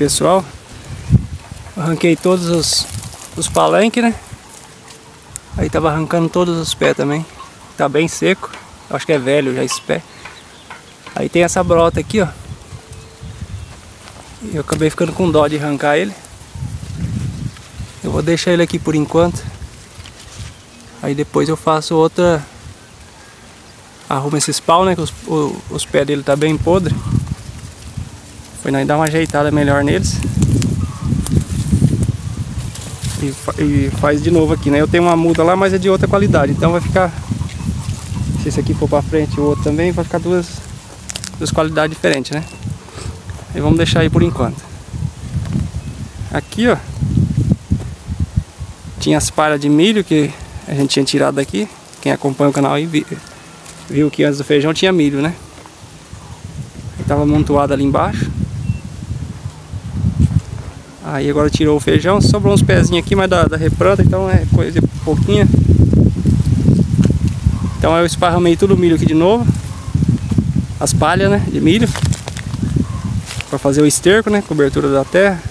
pessoal, arranquei todos os palenques, né? Aí tava arrancando todos os pés também. Tá bem seco, acho que é velho já esse pé. Aí tem essa brota aqui, ó. E eu acabei ficando com dó de arrancar ele. Eu vou deixar ele aqui por enquanto. Aí depois eu faço outra. Arrumo esses pau, né? Que os pés dele tá bem podre. Foi nós dar uma ajeitada melhor neles. E faz de novo aqui, né? Eu tenho uma muda lá, mas é de outra qualidade. Então vai ficar. Se esse aqui for pra frente e o outro também, vai ficar duas qualidades diferentes, né? E vamos deixar aí por enquanto. Aqui, ó, tinha as palhas de milho que a gente tinha tirado daqui. Quem acompanha o canal aí viu que antes do feijão tinha milho, né? Tava amontoado ali embaixo. Aí agora tirou o feijão, sobrou uns pezinhos aqui, mas da replanta, então é coisa pouquinha. Então eu esparramei tudo o milho aqui de novo. As palhas, né, de milho. Para fazer o esterco, né, cobertura da terra.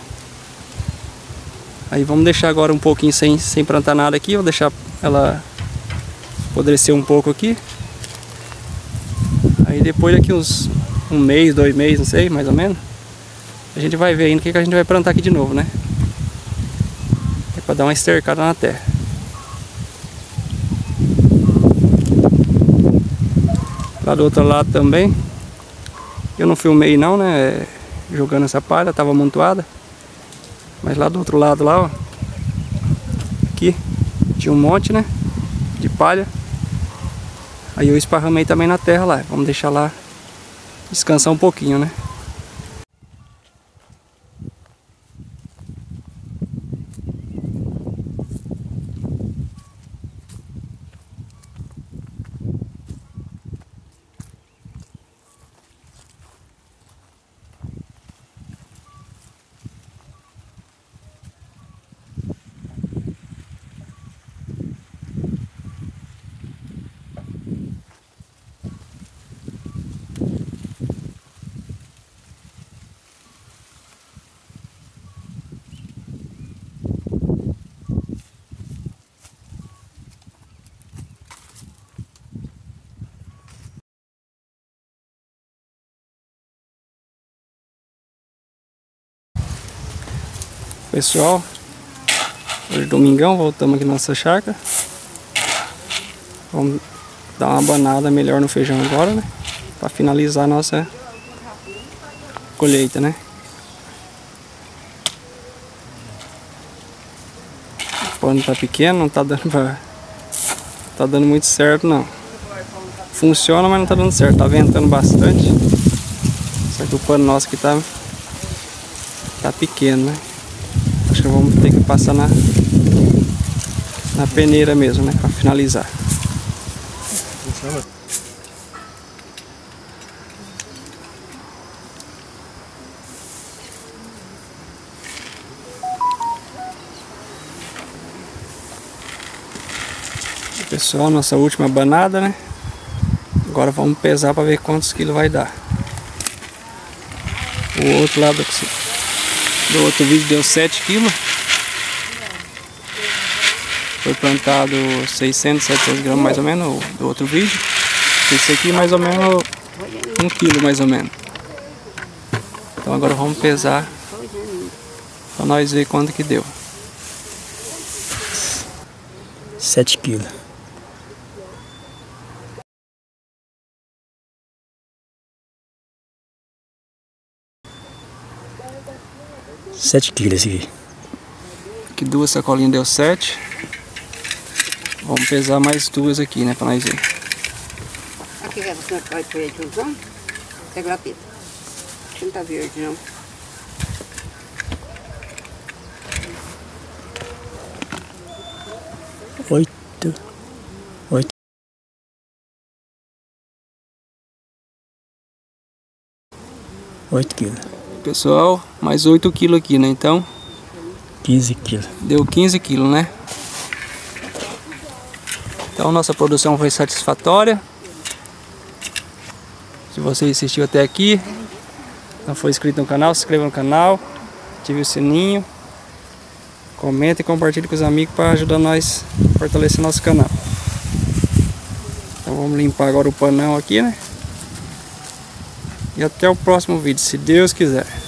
Aí vamos deixar agora um pouquinho sem plantar nada aqui. Vou deixar ela apodrecer um pouco aqui. Aí depois daqui uns um mês, 2 meses, não sei, mais ou menos, a gente vai ver ainda o que a gente vai plantar aqui de novo, né? É para dar uma estercada na terra. Lá do outro lado também. Eu não filmei não, né? Jogando essa palha, tava amontoada. Mas lá do outro lado lá, ó. Aqui tinha um monte, né? De palha. Aí eu esparramei também na terra lá. Vamos deixar lá descansar um pouquinho, né? Pessoal, hoje é domingão, voltamos aqui na nossa chácara. Vamos dar uma banada melhor no feijão agora, né? Para finalizar a nossa colheita, né? O pano tá pequeno, não tá dando muito certo não. Funciona, mas não tá dando certo, tá ventando bastante. Só que o pano nosso aqui tá pequeno, né? Acho que vamos ter que passar na peneira mesmo, né? Para finalizar. Funciona. Pessoal, nossa última banada, né? Agora vamos pesar para ver quantos quilos vai dar. O outro lado do outro vídeo deu 7 quilos. Foi plantado 600, 700 gramas mais ou menos do outro vídeo. Esse aqui mais ou menos 1 quilo mais ou menos. Então agora vamos pesar para nós ver quanto que deu. 7 quilos. Sete quilos aqui. Aqui 2 sacolinhas deu 7. Vamos pesar mais 2 aqui, né, pra nós ver. Aqui é você vai ter tiozão? É gratuito. Não tá verde não. Oito quilos. Pessoal, mais 8 quilos aqui, né? Então 15 quilos. Deu 15 quilos, né? Então nossa produção foi satisfatória. Se você assistiu até aqui, não foi inscrito no canal, se inscreva no canal. ative o sininho, comenta e compartilhe com os amigos para ajudar nós a fortalecer nosso canal. Então vamos limpar agora o panão aqui, né? E até o próximo vídeo, se Deus quiser.